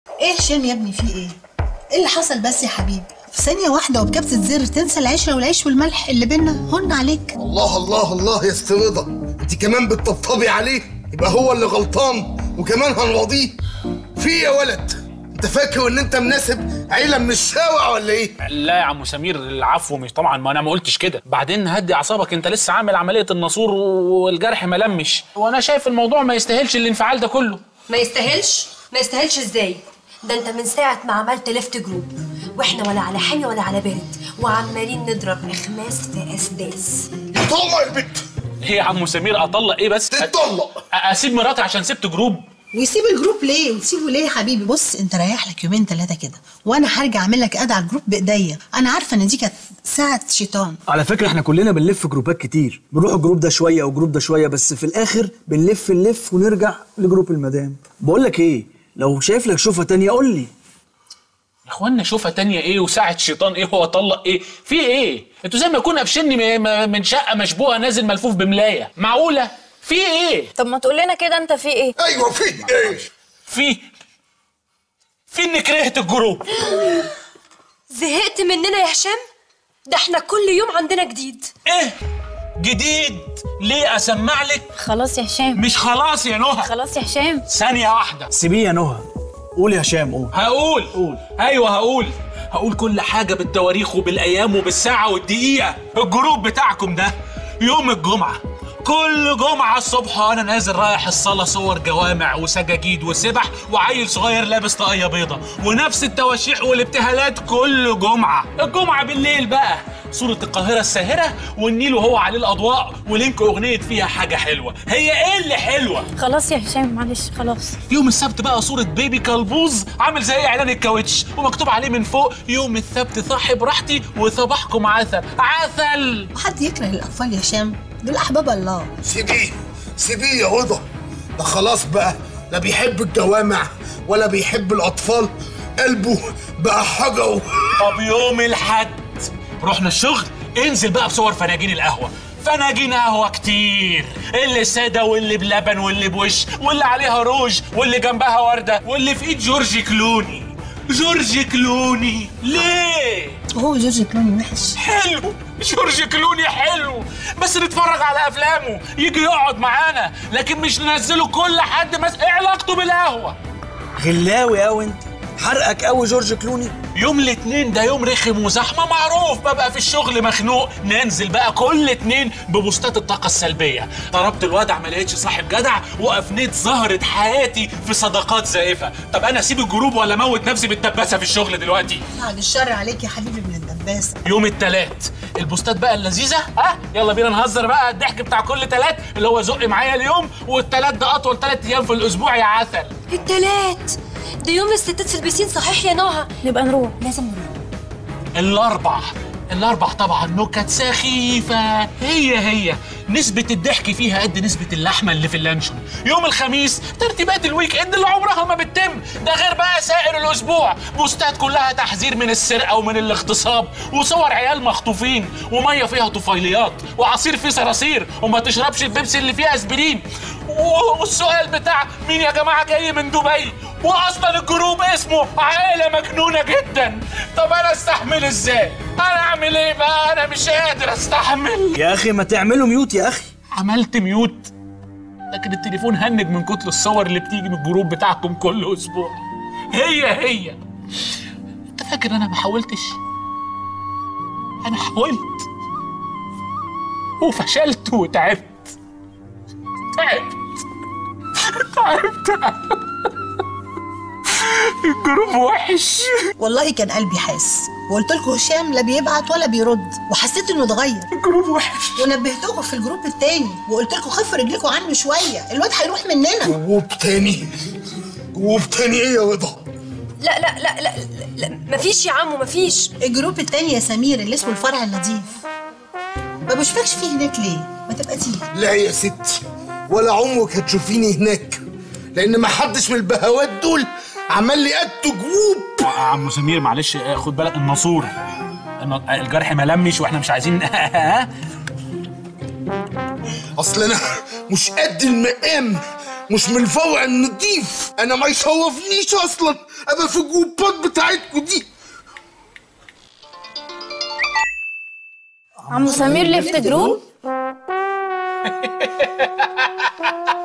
ايه هشام يا ابني، في ايه؟ ايه اللي حصل بس يا حبيبي؟ في ثانية واحدة وبكبسة زر تنسى العشرة والعيش والملح اللي بينا؟ هن عليك. الله الله الله يا ست رضا، انت كمان بتطبطبي عليه؟ يبقى هو اللي غلطان وكمان هنراضيه. في ايه يا ولد؟ انت فاكر ان انت مناسب عيله من الشارع ولا ايه؟ لا يا عم سمير، العفو، مش طبعا، ما انا ما قلتش كده. بعدين هدي اعصابك، انت لسه عامل عمليه الناسور والجرح ما لمش، وانا شايف الموضوع ما يستاهلش الانفعال ده كله. ما يستاهلش ازاي؟ ده انت من ساعه ما عملت ليفت جروب واحنا ولا على حامي ولا على بارد، وعمالين نضرب اخماس في اسداس. طلق البت. ايه يا عم سمير، اطلق ايه بس؟ تطلق. اسيب مراتي عشان سبت جروب؟ ويسيب الجروب ليه؟ وتسيبه ليه يا حبيبي؟ بص انت ريح لك يومين ثلاثة كده، وانا هرجع اعمل لك اد على الجروب بايديا. انا عارفة ان دي كانت ساعة شيطان. على فكرة احنا كلنا بنلف جروبات كتير، بنروح الجروب ده شوية او جروب ده شوية، بس في الاخر بنلف ونرجع لجروب المدام. بقول لك ايه، لو شايف لك شوفة تانية قول لي. يا اخوانا شوفة تانية ايه وساعة شيطان ايه هو طلق ايه؟ في ايه؟ انتوا زي ما يكون قفشني من شقة مشبوهة نازل ملفوف بملاية، معقولة؟ في ايه؟ طب ما تقول لنا كده انت في ايه؟ ايوه في ايه؟ في اني كرهت الجروب. زهقت مننا يا هشام؟ ده احنا كل يوم عندنا جديد. ايه؟ جديد؟ ليه اسمع لك؟ خلاص يا هشام. مش خلاص يا نهى. خلاص يا هشام. ثانية واحدة. سيبيه يا نهى. قول يا هشام قول. هقول. ايوه هقول كل حاجة بالتواريخ وبالايام وبالساعة والدقيقة. الجروب بتاعكم ده يوم الجمعة، كل جمعة الصبح وانا نازل رايح الصلاة صور جوامع وسجاجيد وسبح وعيل صغير لابس طاقية بيضة، ونفس التواشيح والابتهالات كل جمعة. الجمعة بالليل بقى صورة القاهرة الساهرة والنيل وهو عليه الأضواء ولينك أغنية فيها حاجة حلوة. هي إيه اللي حلوة؟ خلاص يا هشام معلش خلاص. يوم السبت بقى صورة بيبي كلبوز عامل زي إعلان الكاوتش ومكتوب عليه من فوق يوم السبت صاحي براحتي وصباحكم عسل. وحد يكره الاطفال يا هشام؟ دول احباب الله. سيبيه يا رضا، ده خلاص بقى لا بيحب الجوامع ولا بيحب الاطفال، قلبه بقى حجر. طب يوم الحد رحنا الشغل، انزل بقى بصور فناجين القهوة. فناجين قهوة كتير، اللي سادة واللي بلبن واللي بوش واللي عليها روج واللي جنبها وردة واللي في ايد جورج كلوني. ليه؟ وهو جورج كلوني وحش؟ حلو، جورج كلوني حلو، بس نتفرج على افلامه، يجي يقعد معانا، لكن مش ننزله كل حد. ايه علاقته بالقهوة؟ غلاوي اوي انت، حرقك قوي جورج كلوني. يوم الاثنين ده يوم رخم وزحمه معروف، ببقى في الشغل مخنوق، ننزل بقى كل اتنين ببوستات الطاقه السلبيه. ضربت الوضع ما لقيتش صاحب جدع وافنيت زهره حياتي في صداقات زائفه. طب انا اسيب الجروب ولا اموت نفسي بالدباسه في الشغل دلوقتي؟ بعد الشر عليك يا حبيبي من الدباسه. يوم التلات البوستات بقى اللذيذه، يلا بينا نهزر بقى الضحك بتاع كل تلات اللي هو زق معايا اليوم، والتلات ده اطول 3 ايام في الاسبوع يا عسل. التلات ده يوم الستات في البسين صحيح يا نهى؟ نبقى نروح، لازم نروح. الاربع طبعا نكت سخيفه، هي نسبه الضحك فيها قد نسبه اللحمه اللي في اللانشون. يوم الخميس ترتيبات الويك اند اللي عمرها ما بتتم، ده غير بقى سائر الاسبوع بوستات كلها تحذير من السرقه ومن الاغتصاب، وصور عيال مخطوفين، وميه فيها طفيليات، وعصير فيه صراصير، وما تشربش البيبسي اللي فيه اسبرين. والسؤال بتاع مين يا جماعه جاي من دبي، واصلا الجروب اسمه عائله مجنونه جدا. طب انا استحمل ازاي؟ انا اعمل ايه بقى؟ انا مش قادر استحمل. يا اخي ما تعملوا ميوت يا اخي. عملت ميوت، لكن التليفون هنج من كتر الصور اللي بتيجي من الجروب بتاعكم كل اسبوع. هي انت فاكر انا ما حاولتش؟ انا حاولت وفشلت وتعبت. الجروب وحش. والله كان قلبي حاس، وقلت لكم هشام لا بيبعت ولا بيرد، وحسيت انه اتغير. الجروب وحش. ونبهتكم في الجروب التاني وقلت لكم خفوا رجلكم عنه شويه، الواد هيروح مننا. جروب تاني ايه يا رضا؟ لا مفيش يا عمو مفيش. الجروب التاني يا سمير اللي اسمه الفرع النظيف، ما بشوفكش فيه هناك ليه؟ ما تبقى تيجي. لا يا ستي، ولا عمرك هتشوفيني هناك، لان ما حدش من البهوات دول عمل لي جروب. عم سمير معلش، خد بالك الناسور الجرح ما لمش واحنا مش عايزين. اصل انا مش قد المقام مش من الفوع النضيف. انا ما يشوفنيش اصلا ابقى في الجروبات بتاعتكم دي. عمو سمير ليفت جروب.